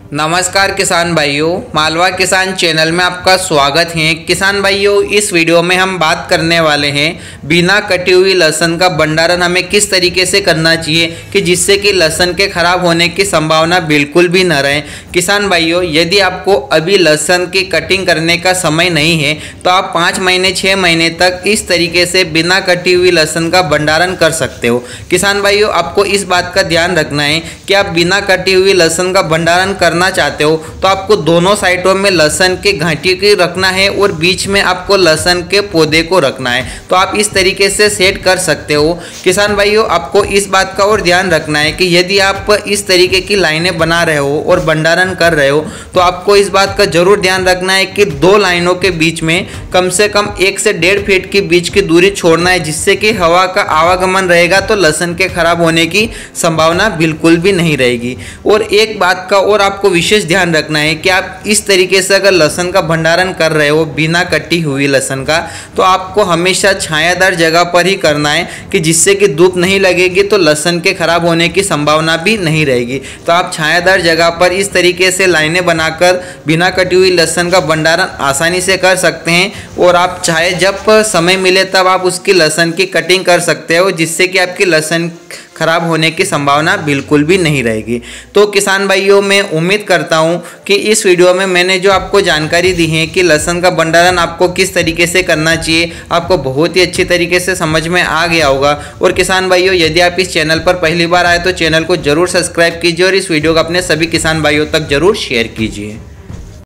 नमस्कार किसान भाइयों, मालवा किसान चैनल में आपका स्वागत है। किसान भाइयों, इस वीडियो में हम बात करने वाले हैं बिना कटी हुई लहसुन का भंडारण हमें किस तरीके से करना चाहिए कि जिससे कि लहसुन के खराब होने की संभावना बिल्कुल भी न रहे। किसान भाइयों, यदि आपको अभी लहसुन की कटिंग करने का समय नहीं है तो आप 5 महीने 6 महीने तक इस तरीके से बिना कटी हुई लहसुन का भंडारण कर सकते हो। किसान भाइयों, आपको इस बात का ध्यान रखना है कि आप बिना कटी हुई लहसुन का भंडारण करना चाहते हो तो आपको दोनों साइडों में लहसुन के घाटी की रखना है और बीच में आपको लहसुन के पौधे को रखना है। तो आप इस तरीके से सेट कर सकते हो। किसान भाइयों, आपको इस बात का और ध्यान रखना है कि यदि आप इस तरीके की लाइनें बना रहे हो और भंडारण कर रहे हो तो आपको इस बात का जरूर ध्यान रखना है कि 2 लाइनों के बीच में कम से कम 1 से 1.5 फीट की बीच की दूरी छोड़ना है, जिससे कि हवा का आवागमन रहेगा तो लहसुन के खराब होने की संभावना बिल्कुल भी नहीं रहेगी। और एक बात का और आपको विशेष ध्यान रखना है कि आप इस तरीके से अगर लहसुन का भंडारण कर रहे हो बिना कटी हुई लहसुन का, तो आपको हमेशा छायादार जगह पर ही करना है कि जिससे कि धूप नहीं लगेगी तो लहसुन के खराब होने की संभावना भी नहीं रहेगी। तो आप छायादार जगह पर इस तरीके से लाइनें बनाकर बिना कटी हुई लहसुन का भंडारण आसानी से कर सकते हैं और आप चाहे जब समय मिले तब आप उसकी लहसुन की कटिंग कर सकते हो, जिससे कि आपकी लहसुन खराब होने की संभावना बिल्कुल भी नहीं रहेगी। तो किसान भाइयों, मैं उम्मीद करता हूं कि इस वीडियो में मैंने जो आपको जानकारी दी है कि लहसुन का भंडारण आपको किस तरीके से करना चाहिए, आपको बहुत ही अच्छी तरीके से समझ में आ गया होगा। और किसान भाइयों, यदि आप इस चैनल पर पहली बार आए तो चैनल को जरूर सब्सक्राइब कीजिए और इस वीडियो को अपने सभी किसान भाइयों तक जरूर शेयर कीजिए।